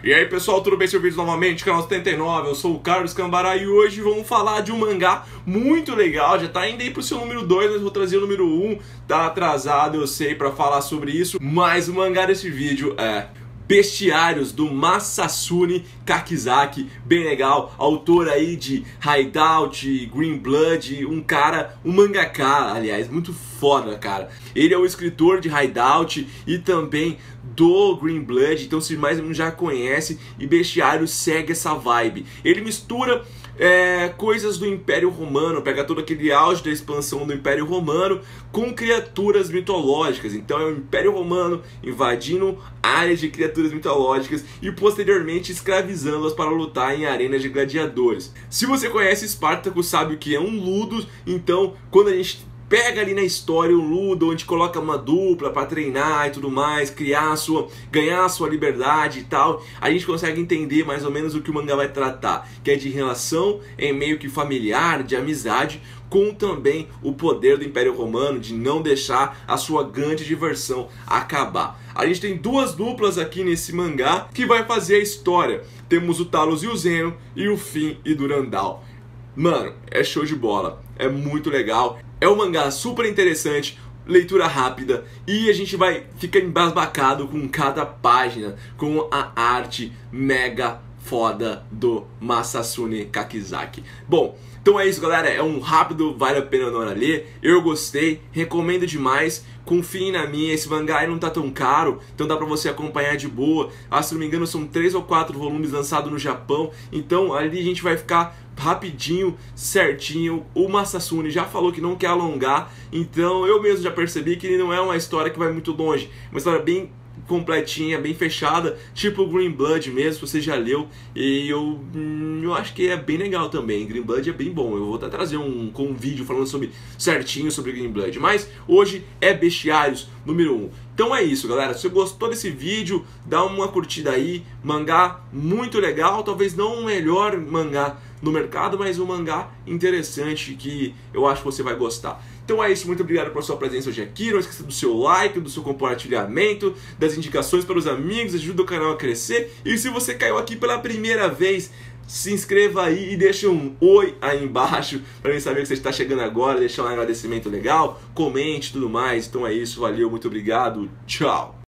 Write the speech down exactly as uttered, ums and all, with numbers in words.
E aí pessoal, tudo bem? Sejam bem-vindos novamente, canal setenta e nove, eu sou o Carlos Cambará e hoje vamos falar de um mangá muito legal, já tá indo aí pro seu número dois, mas vou trazer o número um, tá atrasado eu sei pra falar sobre isso, mas o mangá desse vídeo é Bestiários, do Masasune Kakizaki, bem legal, autor aí de Hideout, Green Blood, um cara, um mangaka, aliás, muito foda, cara. Ele é o escritor de Hideout e também do Green Blood, então se mais um já conhece, e Bestiários segue essa vibe. Ele mistura É, coisas do Império Romano, pega todo aquele auge da expansão do Império Romano com criaturas mitológicas. Então é o Império Romano invadindo áreas de criaturas mitológicas e posteriormente escravizando-as para lutar em arenas de gladiadores. Se você conhece Spartacus, sabe o que é um Ludus, então quando a gente pega ali na história um Ludo, onde coloca uma dupla para treinar e tudo mais, criar a sua, ganhar a sua liberdade e tal, a gente consegue entender mais ou menos o que o mangá vai tratar, que é de relação em meio que familiar, de amizade, com também o poder do Império Romano de não deixar a sua grande diversão acabar. A gente tem duas duplas aqui nesse mangá que vai fazer a história. Temos o Talos e o Zeno e o Finn e Durandal. Mano, é show de bola, é muito legal. É um mangá super interessante, leitura rápida, e a gente vai ficar embasbacado com cada página, com a arte mega foda do Masasune Kakizaki. Bom, então é isso, galera, é um rápido, vale a pena na hora ler, eu gostei, recomendo demais, confiem na minha, esse mangá aí não tá tão caro, então dá pra você acompanhar de boa. Ah, se não me engano são três ou quatro volumes lançados no Japão, então ali a gente vai ficar rapidinho, certinho. O Masasune já falou que não quer alongar, então eu mesmo já percebi que ele não é uma história que vai muito longe, uma história bem completinha, bem fechada, tipo o Green Blood mesmo, você já leu, e eu, hum, eu acho que é bem legal também. Green Blood é bem bom, eu vou até trazer um, com um vídeo falando sobre certinho sobre Green Blood, mas hoje é Bestiários número um. Então é isso, galera, se você gostou desse vídeo, dá uma curtida aí, mangá muito legal, talvez não o melhor mangá no mercado, mas um mangá interessante que eu acho que você vai gostar. Então é isso, muito obrigado pela sua presença hoje aqui, não esqueça do seu like, do seu compartilhamento, das indicações para os amigos, ajuda o canal a crescer, e se você caiu aqui pela primeira vez, se inscreva aí e deixa um oi aí embaixo para mim saber que você está chegando agora, deixar um agradecimento legal, comente e tudo mais. Então é isso, valeu, muito obrigado, tchau!